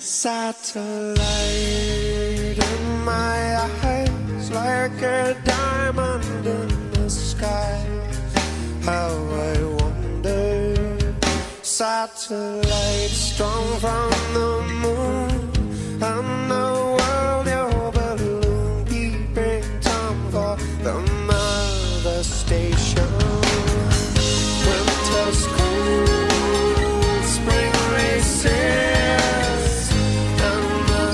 Satellite in my eyes, like a diamond in the sky. How I wonder. Satellite strong from the moon, and the world your balloon, keeping time for the mother station. Winter's cold, spring races, and the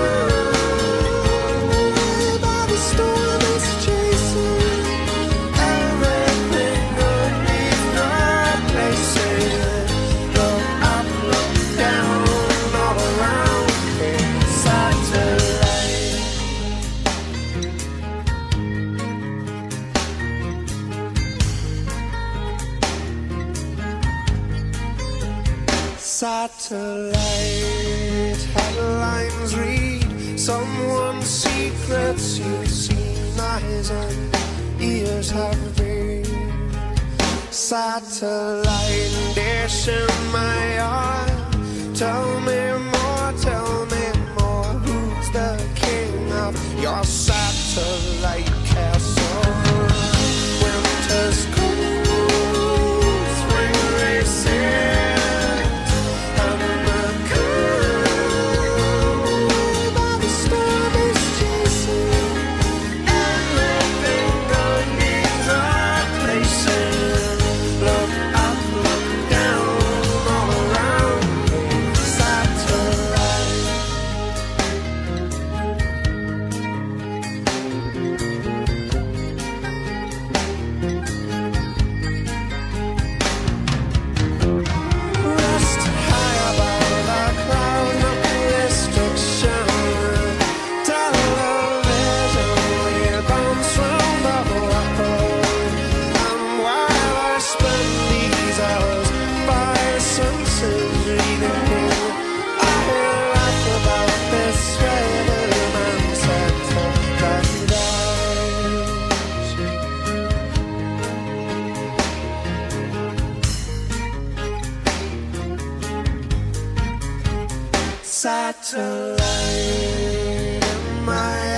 cold by the storm is chasing everything beneath the places. Look up, look down, all around me. Satellite. Satellite headlines read someone's secrets you've seen, eyes and ears have read. Satellite dish in my eye, tell me more, who's the king of your satellite castle? Winter's cold, spring races, satellite in my